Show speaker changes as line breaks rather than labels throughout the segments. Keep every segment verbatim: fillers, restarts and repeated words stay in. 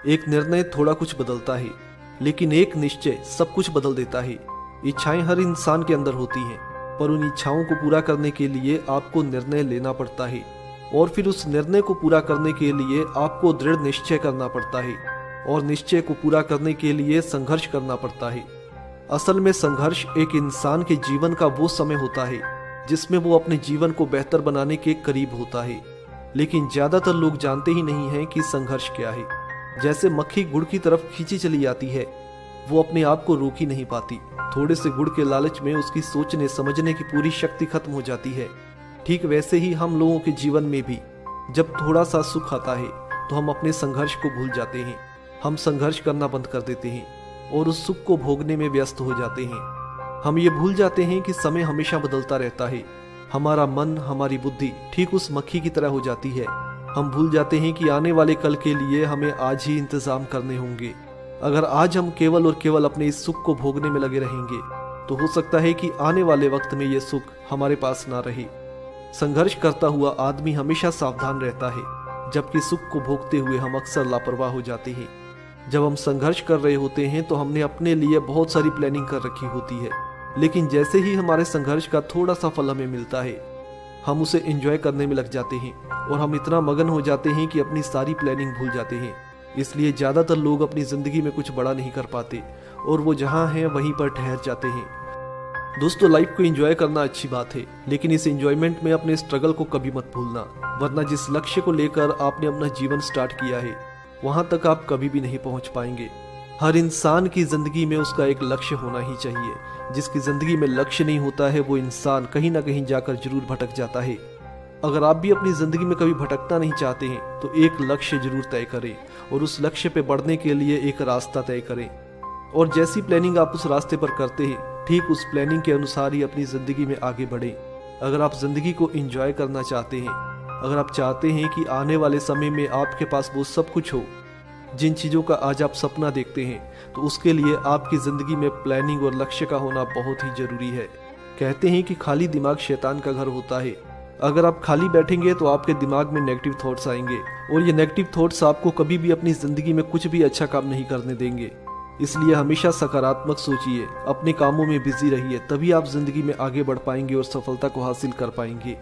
एक निर्णय थोड़ा कुछ बदलता है, लेकिन एक निश्चय सब कुछ बदल देता है। इच्छाएं हर इंसान के अंदर होती हैं, पर उन इच्छाओं को पूरा करने के लिए आपको निर्णय लेना पड़ता है, और फिर उस निर्णय को पूरा करने के लिए आपको दृढ़ निश्चय करना पड़ता है, और निश्चय को पूरा करने के लिए संघर्ष करना पड़ता है। असल में संघर्ष एक इंसान के जीवन का वो समय होता है जिसमें वो अपने जीवन को बेहतर बनाने के करीब होता है, लेकिन ज्यादातर लोग जानते ही नहीं हैं कि संघर्ष क्या है। जैसे मक्खी गुड़ की तरफ खींची चली जाती है, वो अपने आप को रोक ही नहीं पाती। थोड़े से गुड़ के लालच में उसकी सोचने समझने की पूरी शक्ति खत्म हो जाती है। ठीक वैसे ही हम लोगों के जीवन में भी जब थोड़ा सा सुख आता है तो हम अपने संघर्ष को भूल जाते हैं। हम संघर्ष करना बंद कर देते हैं और उस सुख को भोगने में व्यस्त हो जाते हैं। हम ये भूल जाते हैं कि समय हमेशा बदलता रहता है। हमारा मन, हमारी बुद्धि ठीक उस मक्खी की तरह हो जाती है। हम भूल जाते हैं कि आने वाले कल के लिए हमें आज ही इंतजाम करने होंगे। अगर आज हम केवल और केवल अपने इस सुख को भोगने में लगे रहेंगे तो हो सकता है कि आने वाले वक्त में ये सुख हमारे पास ना रहे। संघर्ष करता हुआ आदमी हमेशा सावधान रहता है, जबकि सुख को भोगते हुए हम अक्सर लापरवाह हो जाते हैं। जब हम संघर्ष कर रहे होते हैं तो हमने अपने लिए बहुत सारी प्लानिंग कर रखी होती है, लेकिन जैसे ही हमारे संघर्ष का थोड़ा सा फल हमें मिलता है, हम उसे एंजॉय करने में लग जाते हैं और हम इतना मगन हो जाते हैं कि अपनी सारी प्लानिंग भूल जाते हैं। इसलिए ज़्यादातर लोग अपनी ज़िंदगी में कुछ बड़ा नहीं कर पाते और वो जहाँ हैं वहीं पर ठहर जाते हैं। दोस्तों, लाइफ को एंजॉय करना अच्छी बात है, लेकिन इस एंजॉयमेंट में अपने स्ट्रगल को कभी मत भूलना, वरना जिस लक्ष्य को लेकर आपने अपना जीवन स्टार्ट किया है वहां तक आप कभी भी नहीं पहुंच पाएंगे। हर इंसान की जिंदगी में उसका एक लक्ष्य होना ही चाहिए। जिसकी जिंदगी में लक्ष्य नहीं होता है वो इंसान कहीं ना कहीं जाकर जरूर भटक जाता है। अगर आप भी अपनी जिंदगी में कभी भटकना नहीं चाहते हैं तो एक लक्ष्य जरूर तय करें और उस लक्ष्य पे बढ़ने के लिए एक रास्ता तय करें, और जैसी प्लानिंग आप उस रास्ते पर करते हैं ठीक उस प्लानिंग के अनुसार ही अपनी जिंदगी में आगे बढ़ें। अगर आप जिंदगी को एंजॉय करना चाहते हैं, अगर आप चाहते हैं कि आने वाले समय में आपके पास वो सब कुछ हो जिन चीज़ों का आज आप सपना देखते हैं, तो उसके लिए आपकी ज़िंदगी में प्लानिंग और लक्ष्य का होना बहुत ही ज़रूरी है। कहते हैं कि खाली दिमाग शैतान का घर होता है। अगर आप खाली बैठेंगे तो आपके दिमाग में नेगेटिव थॉट्स आएंगे, और ये नेगेटिव थॉट्स आपको कभी भी अपनी ज़िंदगी में कुछ भी अच्छा काम नहीं करने देंगे। इसलिए हमेशा सकारात्मक सोचिए, अपने कामों में बिजी रहिए, तभी आप ज़िंदगी में आगे बढ़ पाएंगे और सफलता को हासिल कर पाएंगे।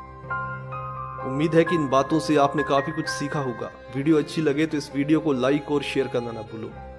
उम्मीद है कि इन बातों से आपने काफ़ी कुछ सीखा होगा। वीडियो अच्छी लगे तो इस वीडियो को लाइक और शेयर करना ना भूलो।